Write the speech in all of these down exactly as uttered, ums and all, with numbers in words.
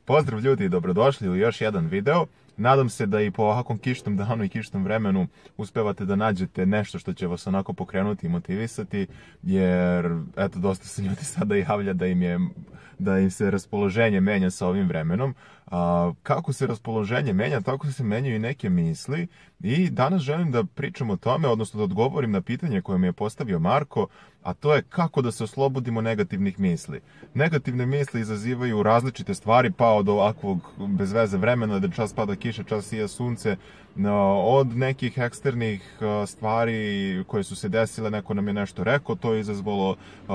Pozdrav ljudi i dobrodošli u još jedan video. Nadam se da i po ovakvom kišnom danu i kišnom vremenu uspevate da nađete nešto što će vas onako pokrenuti i motivisati, jer eto, dosta se ljudi sada javlja da im je da im se raspoloženje menja sa ovim vremenom. A, kako se raspoloženje menja, tako se menjaju i neke misli. I danas želim da pričam o tome, odnosno da odgovorim na pitanje koje mi je postavio Marko, a to je kako da se oslobodimo negativnih misli. Negativne misli izazivaju različite stvari, pa od ovakvog bez veze vremena, da čas pada kiša, čas sija sunce, od nekih eksternih stvari koje su se desile, neko nam je nešto rekao, to je izazvalo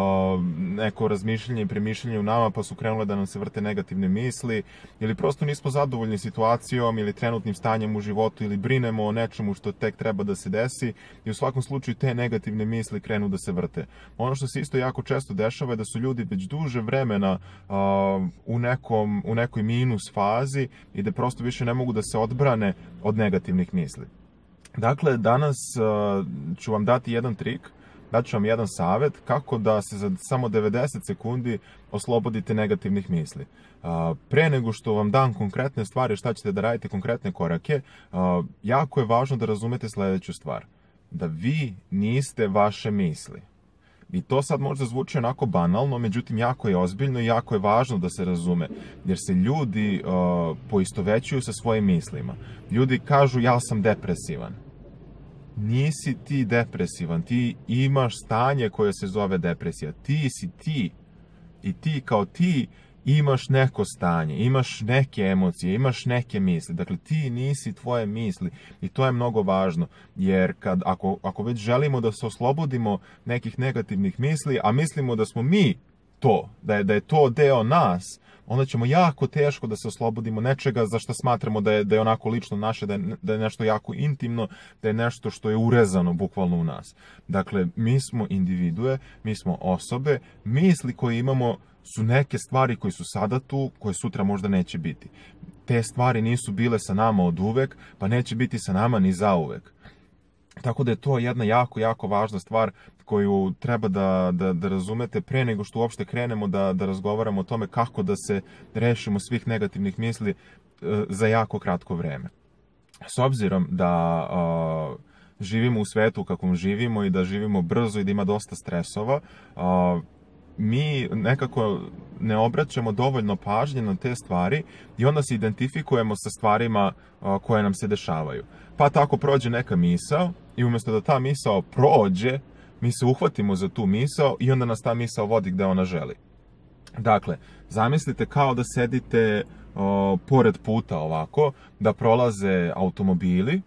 neko razmišljanje i premišljanje u nama, pa su krenule da nam se vrte negativne misli, ili prosto nismo zadovoljni situacijom ili trenutnim stanjem u životu, ili brinemo o nečemu što tek treba da se desi, i u svakom slučaju te negativne misli krenu da se vrte. Ono što se isto jako često dešava je da su ljudi već duže vremena uh, u, nekom, u nekoj minus fazi i da prosto više ne mogu da se odbrane od negativnih misli. Dakle, danas uh, ću vam dati jedan trik, daću vam jedan savjet kako da se za samo devedeset sekundi oslobodite negativnih misli. Uh, pre nego što vam dam konkretne stvari, šta ćete da radite, konkretne korake, uh, jako je važno da razumete sledeću stvar. Da vi niste vaše misli. I to sad možda zvuči onako banalno, međutim jako je ozbiljno i jako je važno da se razume, jer se ljudi uh, poistovećuju sa svojim mislima. Ljudi kažu ja sam depresivan. Nisi ti depresivan, ti imaš stanje koje se zove depresija. Ti si ti i ti kao ti imaš neko stanje, imaš neke emocije, imaš neke misli. Dakle, ti nisi tvoje misli i to je mnogo važno, jer kad, ako, ako već želimo da se oslobodimo nekih negativnih misli, a mislimo da smo mi to, da je, da je to deo nas, onda ćemo jako teško da se oslobodimo nečega za što smatramo da je, da je onako lično naše, da je, da je nešto jako intimno, da je nešto što je urezano bukvalno u nas. Dakle, mi smo individue, mi smo osobe, misli koje imamo su neke stvari koje su sada tu, koje sutra možda neće biti. Te stvari nisu bile sa nama od uvek, pa neće biti sa nama ni zauvek. Tako da je to jedna jako, jako važna stvar koju treba da, da, da razumete pre nego što uopšte krenemo da, da razgovaramo o tome kako da se rešimo svih negativnih misli e, za jako kratko vreme. S obzirom da e, živimo u svetu kakvom živimo i da živimo brzo i da ima dosta stresova, e, mi nekako ne obraćamo dovoljno pažnje na te stvari i onda se identifikujemo sa stvarima koje nam se dešavaju. Pa tako prođe neka misao i umjesto da ta misao prođe, mi se uhvatimo za tu misao i onda nas ta misao vodi gde ona želi. Dakle, zamislite kao da sedite o, pored puta ovako, da prolaze automobili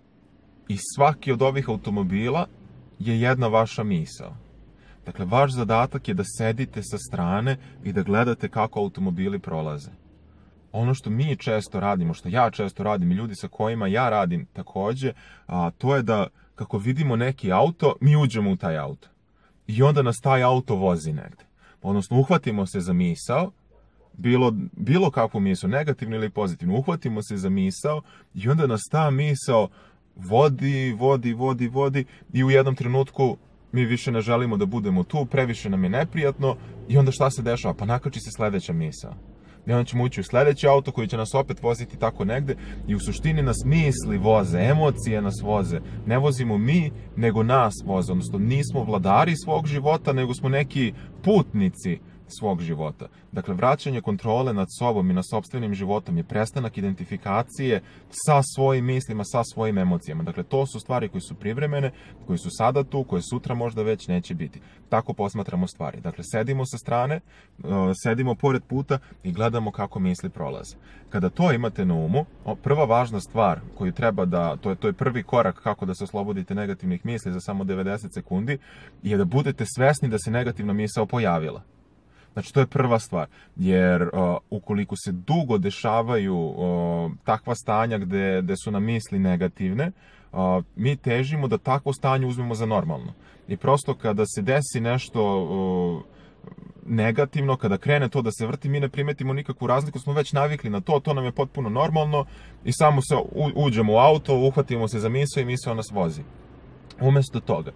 i svaki od ovih automobila je jedna vaša misao. Dakle, vaš zadatak je da sedite sa strane i da gledate kako automobili prolaze. Ono što mi često radimo, što ja često radim i ljudi sa kojima ja radim takođe, a, to je da kako vidimo neki auto, mi uđemo u taj auto. I onda nas taj auto vozi negde. Odnosno, uhvatimo se za misao, bilo, bilo kakvu misao, negativnu ili pozitivnu, uhvatimo se za misao i onda nas ta misao vodi, vodi, vodi, vodi i u jednom trenutku mi više ne želimo da budemo tu, previše nam je neprijatno i onda šta se dešava? Pa nakači se sledeća misao. I onda ćemo ući u sledeći auto koji će nas opet voziti tako negde i u suštini nas misli voze, emocije nas voze. Ne vozimo mi, nego nas voze. Odnosno, nismo vladari svog života, nego smo neki putnici svog života. Dakle, vraćanje kontrole nad sobom i nad sopstvenim životom je prestanak identifikacije sa svojim mislima, sa svojim emocijama. Dakle, to su stvari koje su privremene, koje su sada tu, koje sutra možda već neće biti. Tako posmatramo stvari. Dakle, sedimo sa strane, sedimo pored puta i gledamo kako misli prolaze. Kada to imate na umu, prva važna stvar koju treba da, to je, to je prvi korak kako da se oslobodite negativnih misli za samo devedeset sekundi, je da budete svesni da se negativna misao pojavila. Znači, to je prva stvar, jer uh, ukoliko se dugo dešavaju uh, takva stanja gde, gde su nam misli negativne, uh, mi težimo da takvo stanje uzmemo za normalno. I prosto kada se desi nešto uh, negativno, kada krene to da se vrti, mi ne primetimo nikakvu razliku, smo već navikli na to, to nam je potpuno normalno i samo se u, uđemo u auto, uhvatimo se za misao i misao nas vozi. Umesto toga,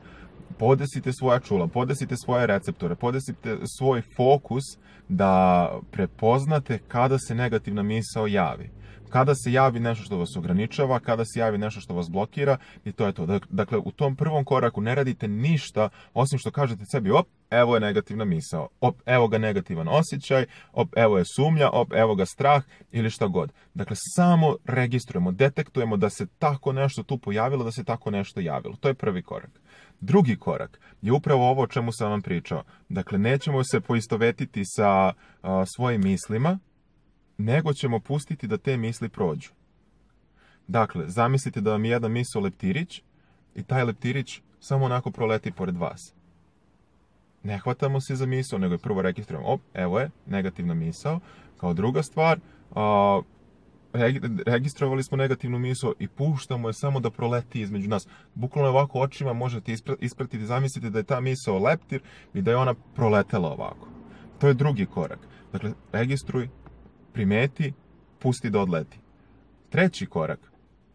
podesite svoja čula, podesite svoje receptore, podesite svoj fokus da prepoznate kada se negativna misao javi. Kada se javi nešto što vas ograničava, kada se javi nešto što vas blokira i to je to. Dakle, u tom prvom koraku ne radite ništa osim što kažete sebi, op, evo je negativna misao, op, evo ga negativan osjećaj, op, evo je sumnja, op, evo ga strah ili šta god. Dakle, samo registrujemo, detektujemo da se tako nešto tu pojavilo, da se tako nešto javilo. To je prvi korak. Drugi korak je upravo ovo o čemu sam vam pričao. Dakle, nećemo se poistovetiti sa a, svojim mislima, nego ćemo pustiti da te misli prođu. Dakle, zamislite da vam je jedan misao leptirić i taj leptirić samo onako proleti pored vas. Ne hvatamo se za misao, nego je prvo registrujemo, op, evo je, negativna misao. Kao druga stvar, a, registrovali smo negativnu misao i puštamo je samo da proleti između nas. Bukvalno ovako očima možete ispratiti, zamislite da je ta misao leptir i da je ona proletela ovako. To je drugi korak. Dakle, registruj, primeti, pusti da odleti. Treći korak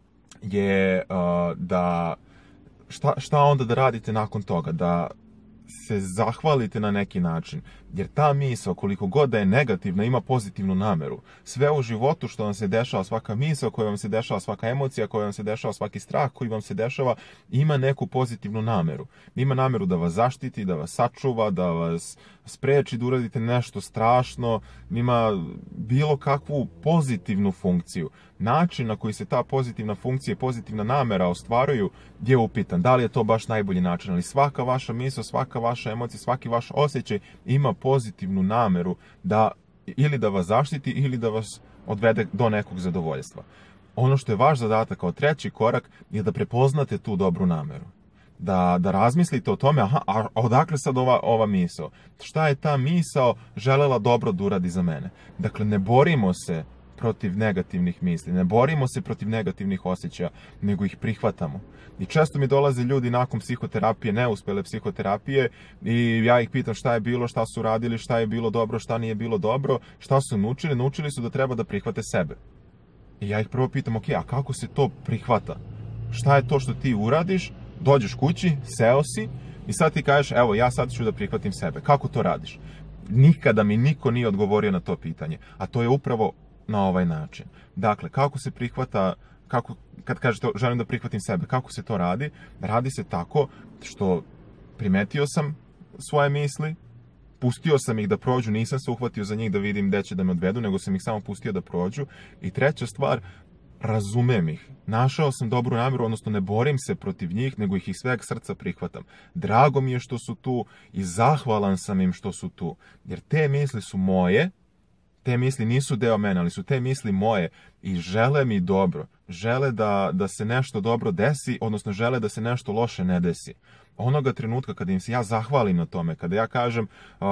je uh, da šta, šta onda da radite nakon toga? Da se zahvalite na neki način, jer ta misao, koliko god da je negativna, ima pozitivnu nameru. Sve u životu što vam se dešava, svaka misao koja vam se dešava, svaka emocija koja vam se dešava, svaki strah koji vam se dešava, ima neku pozitivnu nameru. Ima nameru da vas zaštiti, da vas sačuva, da vas spreči da uradite nešto strašno, ima bilo kakvu pozitivnu funkciju. Način na koji se ta pozitivna funkcija i pozitivna namera ostvaruju je upitan. Da li je to baš najbolji način, ali svaka vaša misao, svaka vaša emocija, svaki vaš osjećaj ima pozitivnu nameru da ili da vas zaštiti ili da vas odvede do nekog zadovoljstva. Ono što je vaš zadatak kao treći korak je da prepoznate tu dobru nameru. Da, da razmislite o tome, aha, a odakle sad ova, ova misao? Šta je ta misao želela dobro da uradi za mene? Dakle, ne borimo se protiv negativnih misli, ne borimo se protiv negativnih osjećaja, nego ih prihvatamo. I često mi dolaze ljudi nakon psihoterapije, neuspele psihoterapije, i ja ih pitam šta je bilo, šta su radili, šta je bilo dobro, šta nije bilo dobro, šta su naučili. Naučili su da treba da prihvate sebe. I ja ih prvo pitam, ok, a kako se to prihvata? Šta je to što ti uradiš? Dođeš kući, seo si i sad ti kažeš, evo, ja sad ću da prihvatim sebe. Kako to radiš? Nikada mi niko nije odgovorio na to pitanje, a to je upravo na ovaj način. Dakle, kako se prihvata, kako, kad kažete želim da prihvatim sebe, kako se to radi? Radi se tako što primetio sam svoje misli, pustio sam ih da prođu, nisam se uhvatio za njih da vidim gde će da me odvedu, nego sam ih samo pustio da prođu. I treća stvar, razumem ih. Našao sam dobru namjeru, odnosno ne borim se protiv njih, nego ih iz sveg srca prihvatam. Drago mi je što su tu i zahvalan sam im što su tu. Jer te misli su moje, te misli nisu deo mene, ali su te misli moje i žele mi dobro. Žele da, da se nešto dobro desi, odnosno žele da se nešto loše ne desi. Onoga trenutka kada im se ja zahvalim na tome, kada ja kažem uh,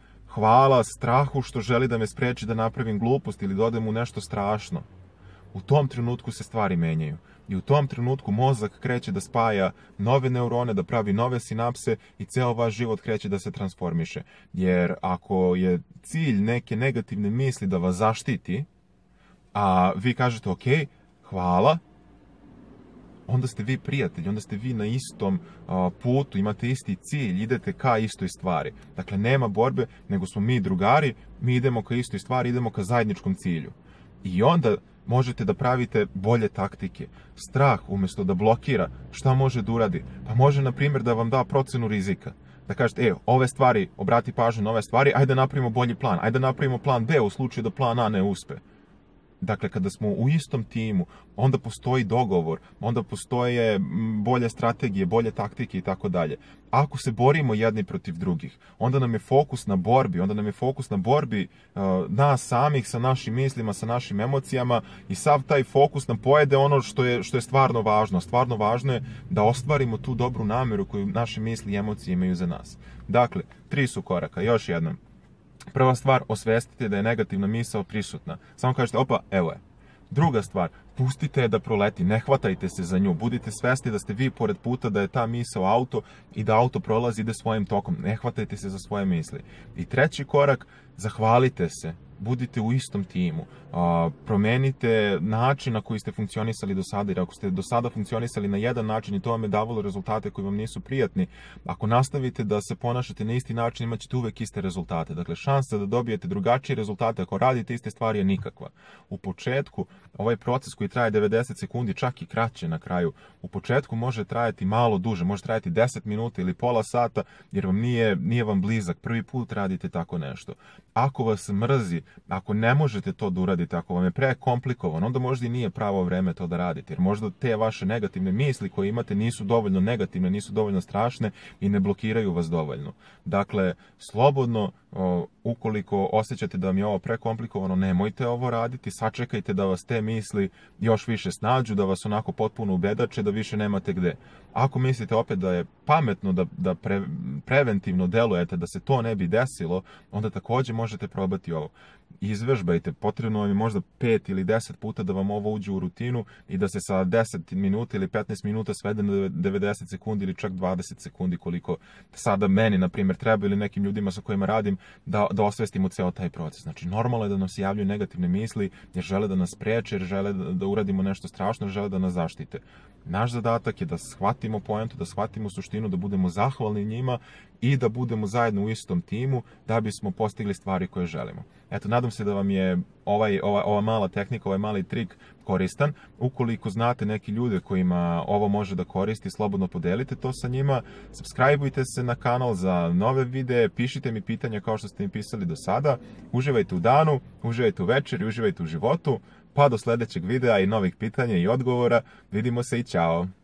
hvala strahu što želi da me spreči da napravim glupost ili da odem u nešto strašno, u tom trenutku se stvari menjaju. I u tom trenutku mozak kreće da spaja nove neurone, da pravi nove sinapse i ceo vaš život kreće da se transformiše. Jer ako je cilj neke negativne misli da vas zaštiti, a vi kažete ok, hvala, onda ste vi prijatelji, onda ste vi na istom a, putu, imate isti cilj, idete ka istoj stvari. Dakle, nema borbe, nego smo mi drugari, mi idemo ka istoj stvari, idemo ka zajedničkom cilju. I onda možete da pravite bolje taktike. Strah, umjesto da blokira, šta može da uradi? Pa može, na primjer, da vam da procenu rizika. Da kažete, e, ove stvari, obrati pažnju na ove stvari, ajde da napravimo bolji plan, ajde da napravimo plan B u slučaju da plan A ne uspe. Dakle, kada smo u istom timu, onda postoji dogovor, onda postoje bolje strategije, bolje taktike i tako dalje. Ako se borimo jedni protiv drugih, onda nam je fokus na borbi, onda nam je fokus na borbi uh, nas samih, sa našim mislima, sa našim emocijama, i sav taj fokus nam pojede ono što je, što je stvarno važno. Stvarno važno je da ostvarimo tu dobru namjeru koju naše misli i emocije imaju za nas. Dakle, tri su koraka, još jednom. Prva stvar, osvestite da je negativna misao prisutna. Samo kažete, opa, evo je. Druga stvar, pustite je da proleti, ne hvatajte se za nju. Budite svesni da ste vi pored puta, da je ta misao auto i da auto prolazi, ide svojim tokom. Ne hvatajte se za svoje misli. I treći korak, zahvalite se. budite u istom timu. A, promenite način na koji ste funkcionisali do sada, jer ako ste do sada funkcionisali na jedan način i to vam je davalo rezultate koji vam nisu prijatni, ako nastavite da se ponašate na isti način, imat ćete uvek iste rezultate. Dakle, šansa da dobijete drugačije rezultate ako radite iste stvari je nikakva. U početku, ovaj proces koji traje devedeset sekundi, čak i kraće na kraju, u početku može trajati malo duže, može trajati deset minuta ili pola sata, jer vam nije, nije vam blizak. Prvi put radite tako nešto. Ako vas mrzi, ako ne možete to da uradite, ako vam je prekomplikovan, onda možda i nije pravo vreme to da radite, jer možda te vaše negativne misli koje imate nisu dovoljno negativne, nisu dovoljno strašne i ne blokiraju vas dovoljno. Dakle, slobodno, o, ukoliko osjećate da vam je ovo prekomplikovano, nemojte ovo raditi, sačekajte da vas te misli još više snađu, da vas onako potpuno ubedače, da više nemate gde. Ako mislite opet da je pametno da, da pre, preventivno delujete, da se to ne bi desilo, onda takođe možete probati ovo. Izvežbajte, potrebno vam je možda pet ili deset puta da vam ovo uđe u rutinu i da se sa deset minuta ili petnaest minuta svede na devedeset sekundi ili čak dvadeset sekundi, koliko sada meni, na primjer, treba ili nekim ljudima sa kojima radim, da, da osvestimo ceo taj proces. Znači, normalno je da nam se javljaju negativne misli, jer žele da nas spreče, jer žele da, da uradimo nešto strašno, jer žele da nas zaštite. Naš zadatak je da shvatimo poentu, da shvatimo suštinu, da budemo zahvalni njima i da budemo zajedno u istom timu da bismo postigli stvari koje želimo. Eto, nadam se da vam je ovaj, ova, ova mala tehnika, ovaj mali trik koristan. Ukoliko znate neki ljude kojima ovo može da koristi, slobodno podelite to sa njima. Subscribeujte se na kanal za nove videe, pišite mi pitanja kao što ste mi pisali do sada. Uživajte u danu, uživajte u večeri, uživajte u životu. Pa do sledećeg videa i novih pitanja i odgovora. Vidimo se i ćao!